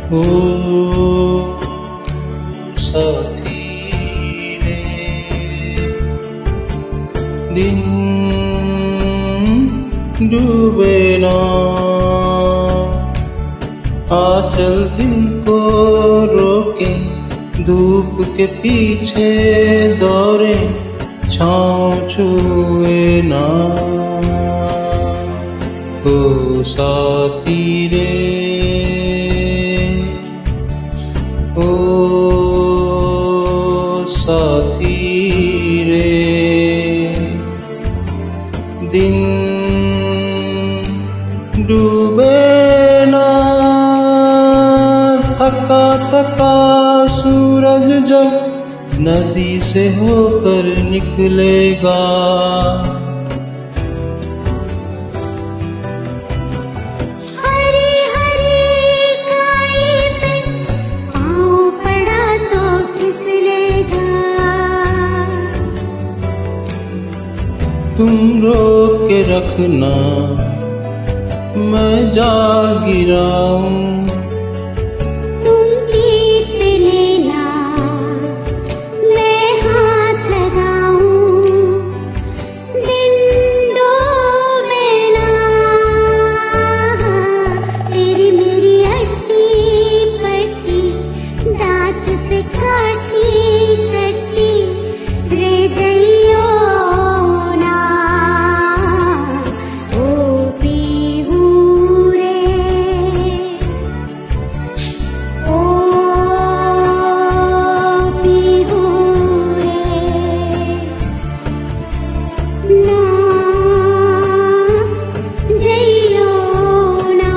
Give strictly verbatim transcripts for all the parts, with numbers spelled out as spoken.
ओ साथी रे, दिन डूबे ना, आंचल दिन को रोके, धूप के पीछे दौड़े, छाँव छुए ना। ओ साथी रे, ओ साथी रे, दिन डूबे ना, थका थका सूरज जब नदी से होकर निकलेगा, हरी हरी काई पे पाँव पड़ा तो फिसलेगा। तुम रोक के रखना, मैं जा गिराऊं। तुम पीठ पे लेना, मैं हाथ लगाऊं। दिन डूबे ना, तेरी मेरी हड्डी पट्टी, दांत से काटी कटी रह गईयो ना। ओ पीहू रे, ओ पीहू रे, ना जइयो ना।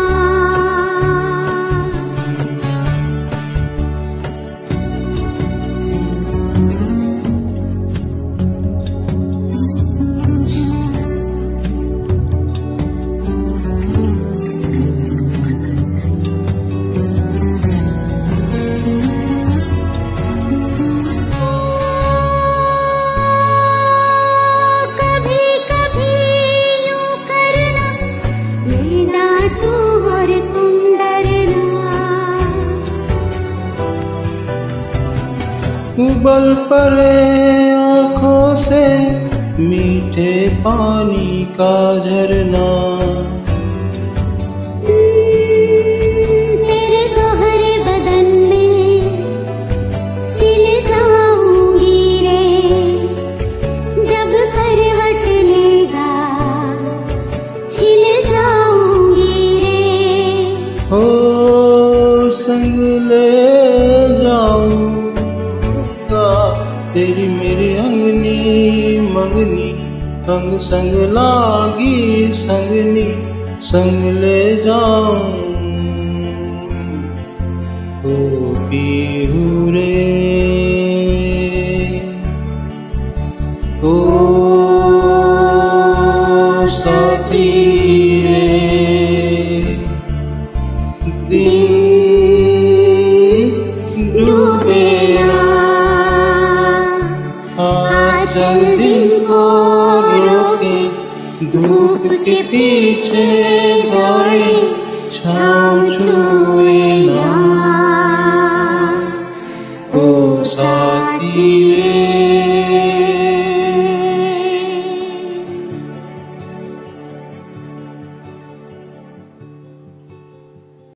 कभी कभी यूं करना, मैं डांटूं और तुम डरना। उबल पड़े आँखों से मीठे पानी का झरना, तेरे गोहरे बदन में सिल जाऊंगी रे। जब करवट लेगा छिल जाऊंगी रे। हो संग ले जाऊंगा तेरी मेरी अंगनी मंगनी, संग संग लागी संगनी, संग ले जाऊं। ओ पीहू रे, ओ साथी रे, दिन डूबे ना, आंचल दिन को रोके, धूप के पीछे दौड़े, छाँव छुए ना।